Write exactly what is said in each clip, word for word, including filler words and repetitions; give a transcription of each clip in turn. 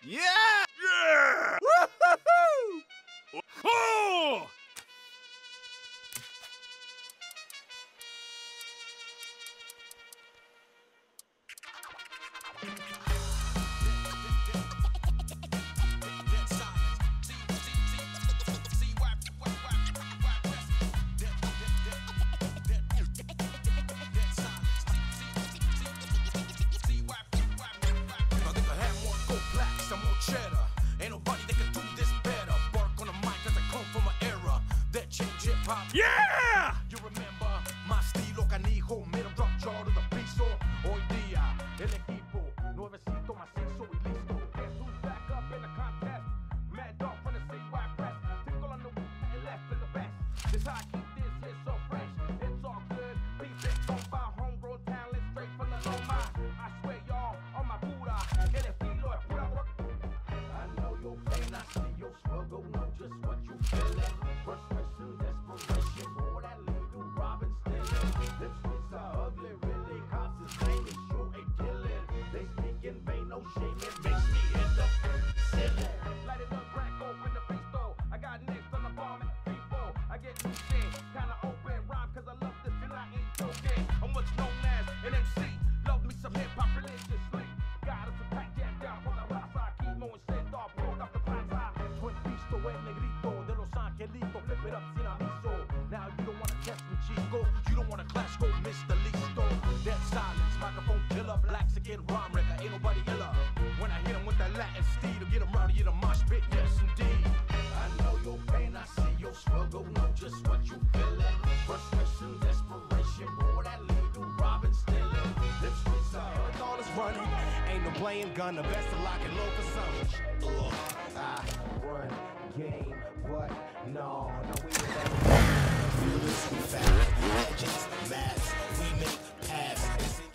Yeah! Yeah! Woo-hoo-hoo! Oh! Yeah! You remember my estilo canijo, middle drop jaw to the piso. Hoy día, el equipo, nuevecito, macizo y listo. Guess who's back up in the contest? Mad Dog from the C Y press. Tickle on the and left in the best. This how I keep this here so fresh. It's all good. Peace it from by homegrown talent straight from the Loma. I swear y'all on my Buddha. El estilo es pura rock. I know your pain, I see your struggle, know just what you feeling. Frustration, desperation, all that legal robbing, stealing. Them streets are ugly, really, cops is lame, it's you ain't killing. They speak in vain, no shame, it makes me end up sinning. Light it up, crack open the face door. I got nicks on the bomb at people. I get new shit, kinda open rhyme, cause I love this and I ain't joking. I'm what's known as an M C, love me some hip hop religiously. Got us a pack jam down from the raza, Kimo and Sendor, pulled up the plaza. Twin Pisto, el negrito de Los Angelitos, flip it up sin aviso. Now you don't wanna test me, chico. You don't wanna clash, go Mister Listo. Dead silence, microphone killer, blacks again, rhyme wrecker, ain't nobody iller. When I hit him with that Latin steed, to get him rowdy, get a mosh pit, yes indeed. I know your pain, I see your struggle, know just what you feeling. Frustration, desperation, all that legal robbing, stealing. Them streets are with all this running. Ain't no playing gun, the best to lock and low for some. Ugh, I run game, but no, no we don't. Feelings, we fact, legends, maths, we make paths.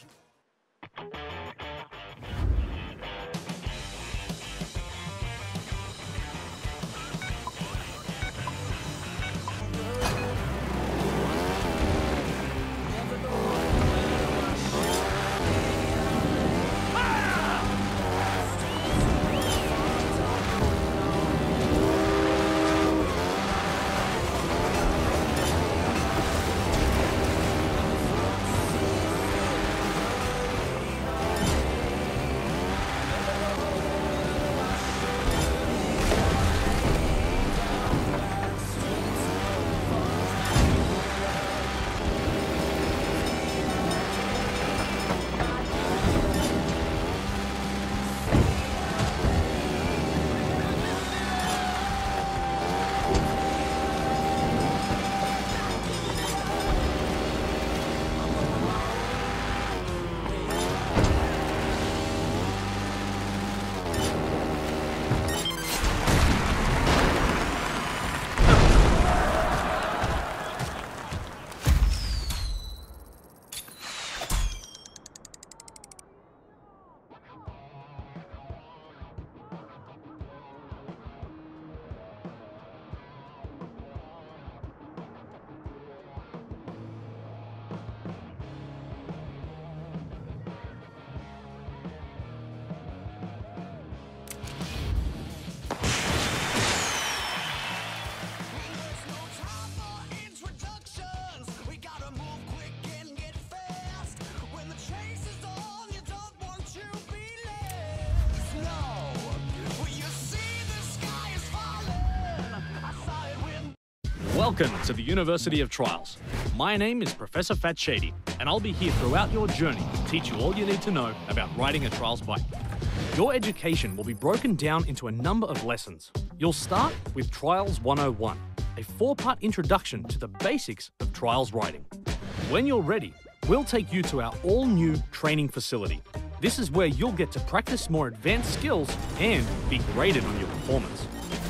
Welcome to the University of Trials. My name is Professor Fat Shady, and I'll be here throughout your journey to teach you all you need to know about riding a Trials bike. Your education will be broken down into a number of lessons. You'll start with Trials one oh one, a four-part introduction to the basics of Trials riding. When you're ready, we'll take you to our all-new training facility. This is where you'll get to practice more advanced skills and be graded on your performance.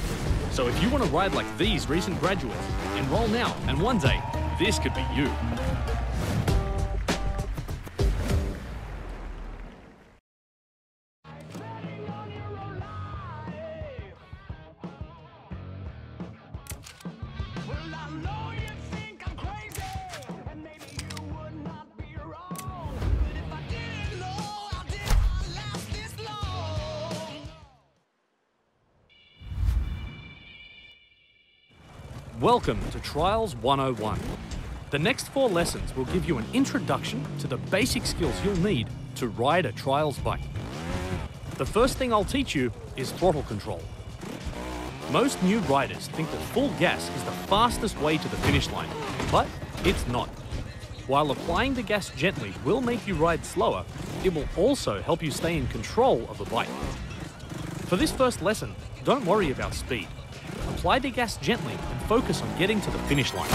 So if you want to ride like these recent graduates, enroll now, and one day, this could be you. Welcome to Trials one oh one. The next four lessons will give you an introduction to the basic skills you'll need to ride a Trials bike. The first thing I'll teach you is throttle control. Most new riders think that full gas is the fastest way to the finish line, but it's not. While applying the gas gently will make you ride slower, it will also help you stay in control of the bike. For this first lesson, don't worry about speed. Apply the gas gently and focus on getting to the finish line.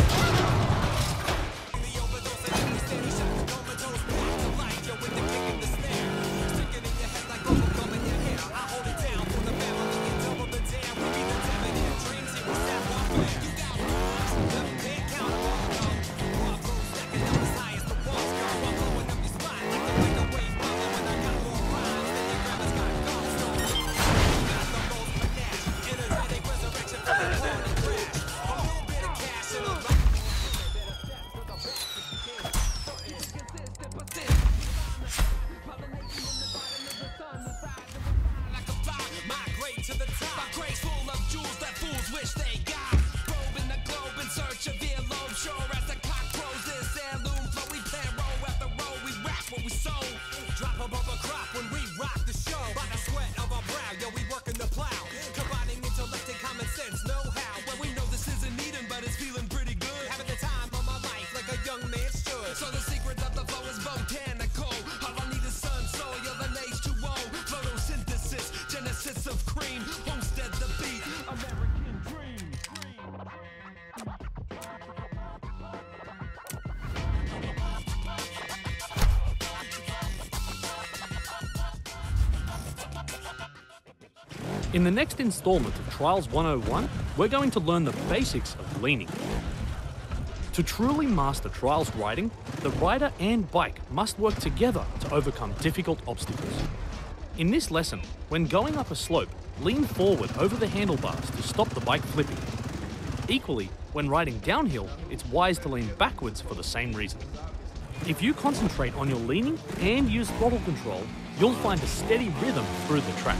In the next installment of Trials one oh one, we're going to learn the basics of leaning. To truly master Trials riding, the rider and bike must work together to overcome difficult obstacles. In this lesson, when going up a slope, lean forward over the handlebars to stop the bike flipping. Equally, when riding downhill, it's wise to lean backwards for the same reason. If you concentrate on your leaning and use throttle control, you'll find a steady rhythm through the track.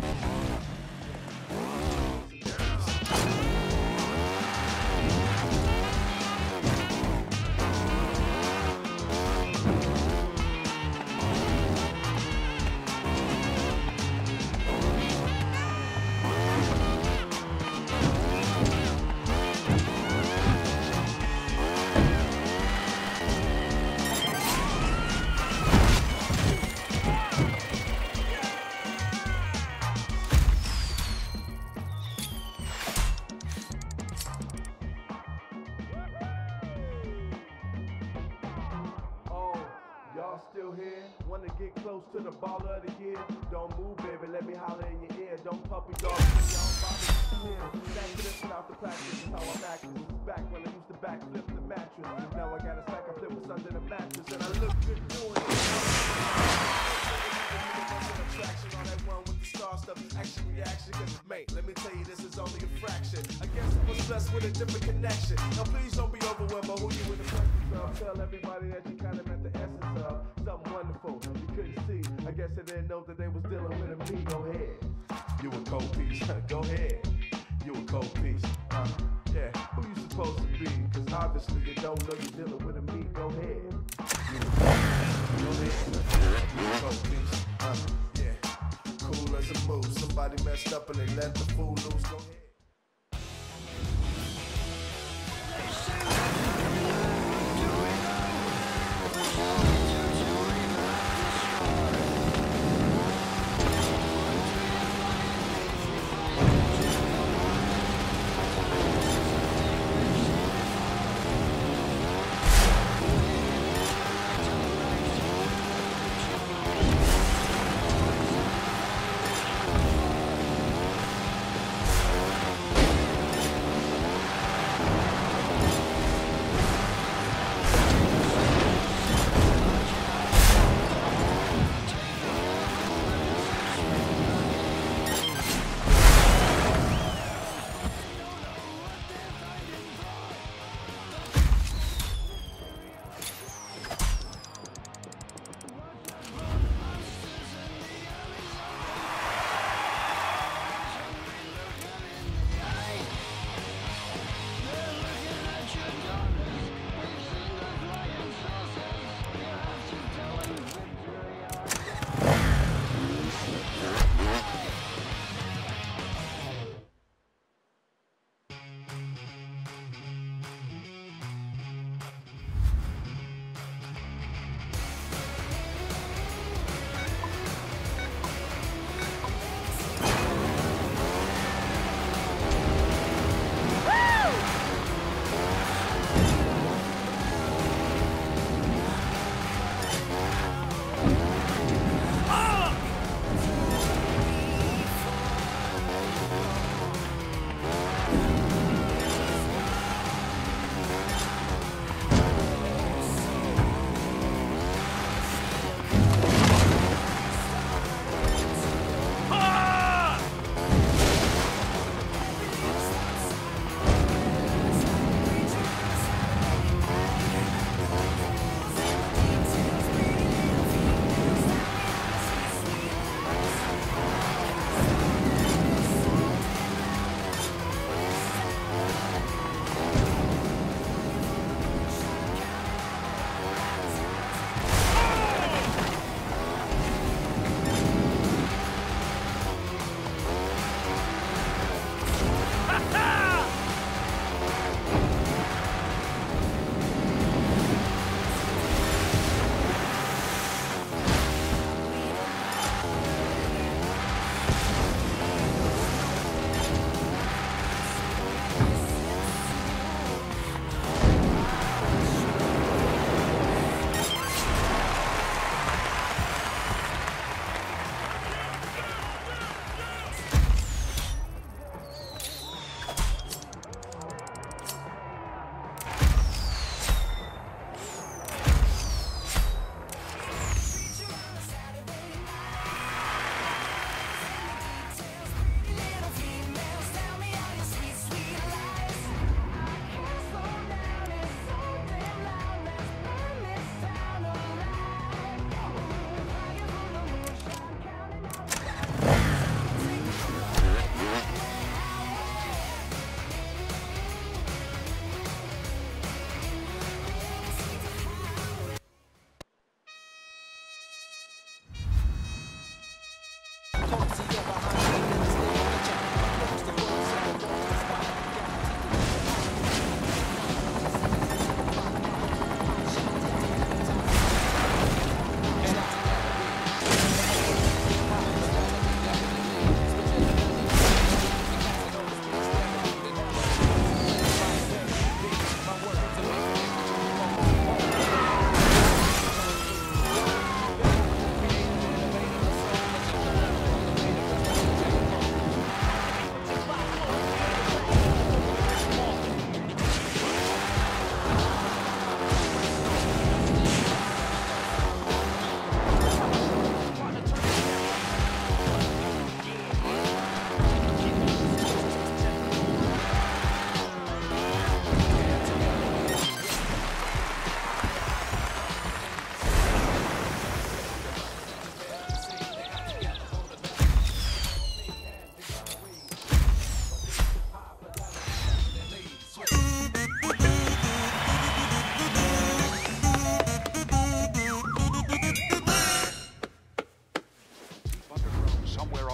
Y'all still here? Wanna get close to the baller of the year? Don't move, baby, let me holler in your ear. Don't puppy dog me, y'all bother me. Back to this without the practice is how I act. This is back when I used to backflip the mattress. Now I got a stack of flippers under the mattress, and I look good doing it. Attraction on that one with the star stuff, action reaction. Cause mate, let me tell you, this is only a fraction. I guess I was blessed with a different connection. Now please don't be overwhelmed by who you in the presence of. Tell everybody that you kind of met the essence of something wonderful you couldn't see. I guess they didn't know that they was dealing with a me. Go ahead, you a cold piece. Go ahead, you a cold piece. Uh, yeah, who you supposed to be? Cause obviously you don't know you're dealing with a me. Go ahead, you a cold piece. Go ahead, you a cold piece. Uh, yeah, cool as a move. Somebody messed up and they let the fool loose. Go ahead.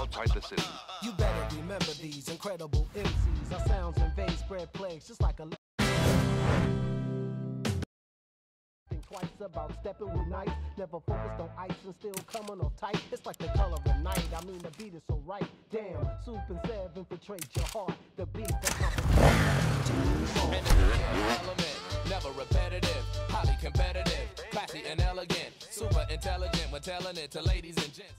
outside the city. You better remember these incredible M Cs. Our sounds invade, spread plagues just like a. Think twice about stepping with night. Never focused on ice and still coming off tight. It's like the color of night. I mean the beat is so right. Damn, Soup and Sev infiltrate your heart. The beat that element, never repetitive, highly competitive, classy and elegant, super intelligent when telling it to ladies and gents.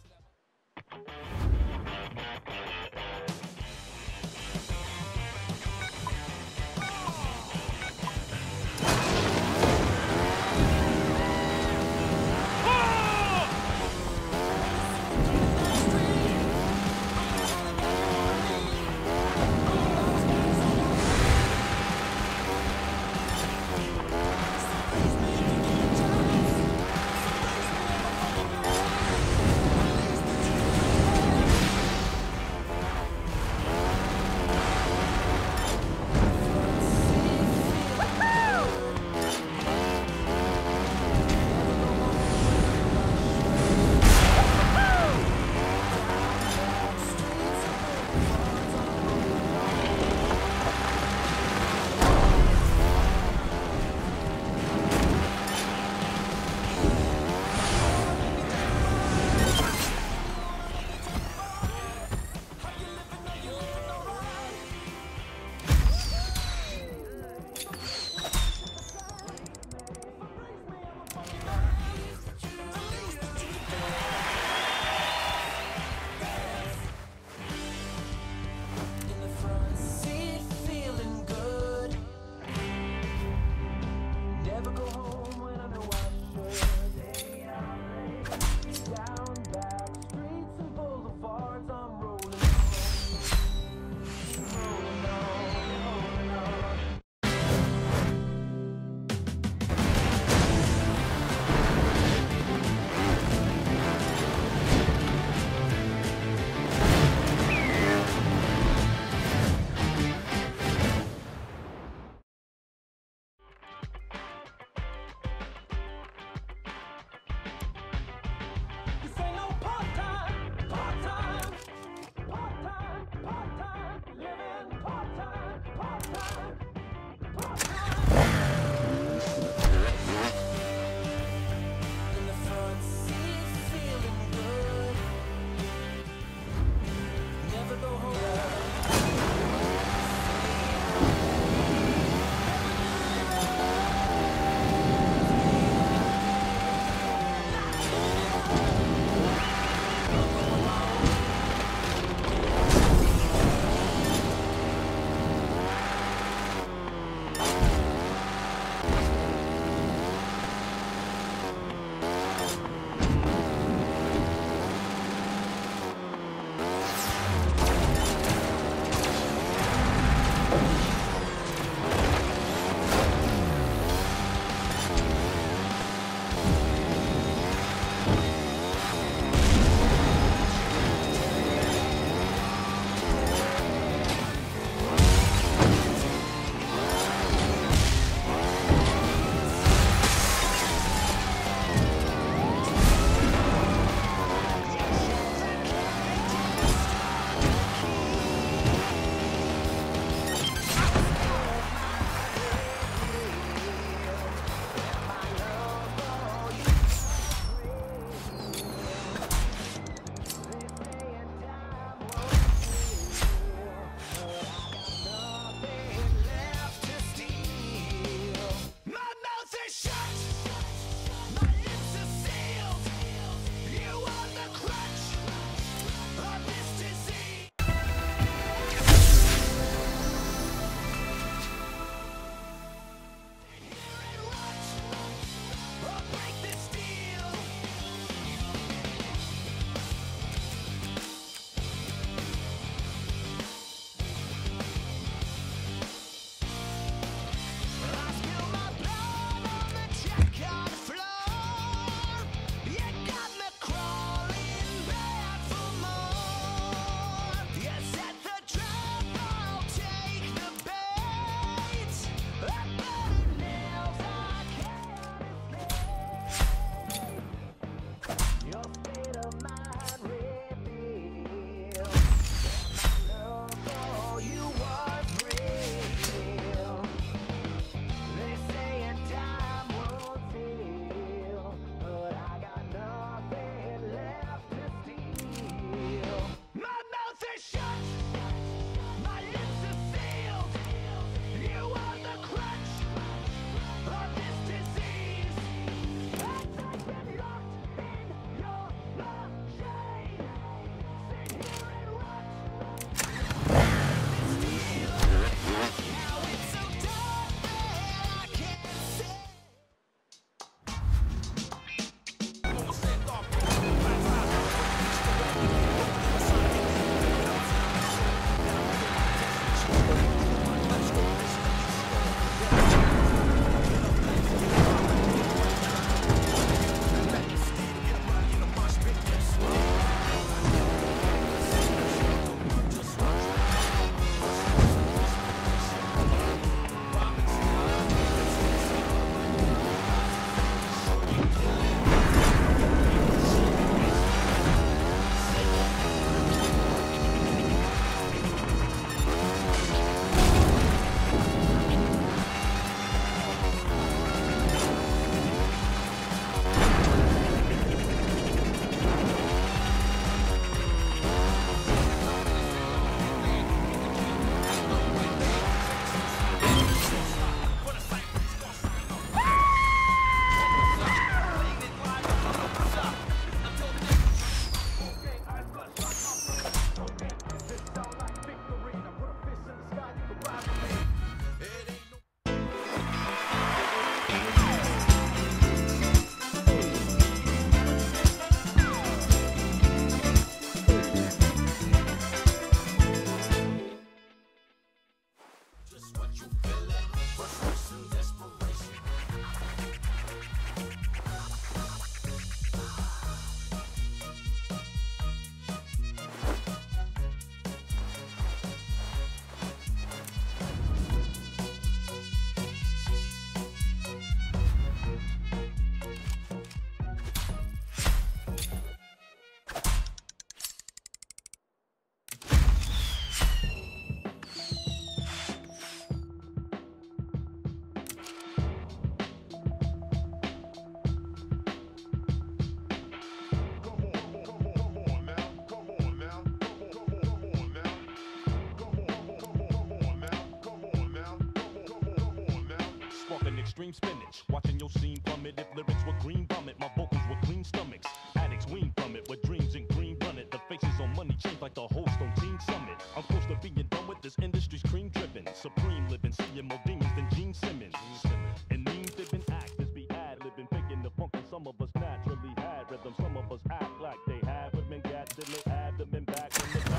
scream spinach. Watching your scene plummet. If lyrics were green vomit, my vocals were clean stomachs. Addicts wean from it with dreams and green run it. The faces on money change like the host on Teen Summit. I'm close to being done with this industry's cream driven. Supreme living, seeing more demons than Gene Simmons. And memes fibbing actors be ad libbing, faking the funk, and some of us naturally had rhythm. Some of us act like they have women, got them, they add them in back in the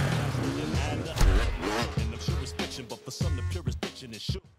back. And I'm sure it's fiction, but for some the purest fiction is sure.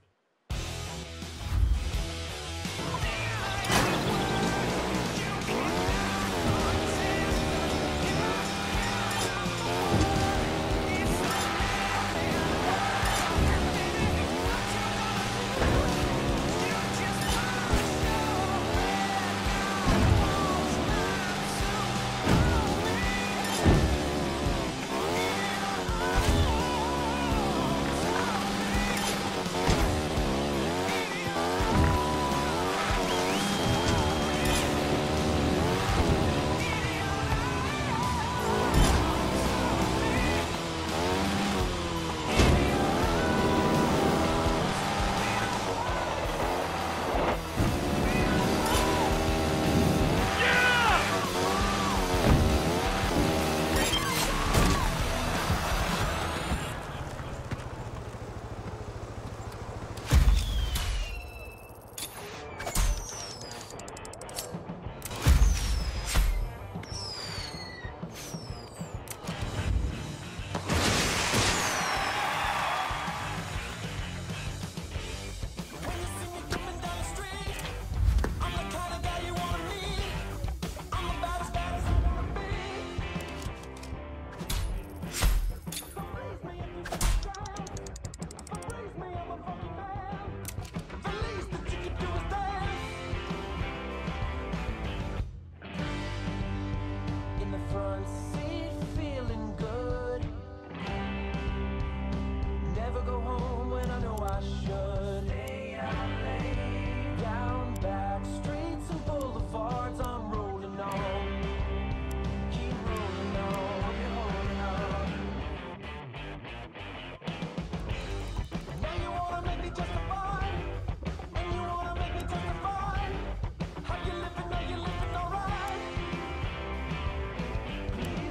Please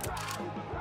proud.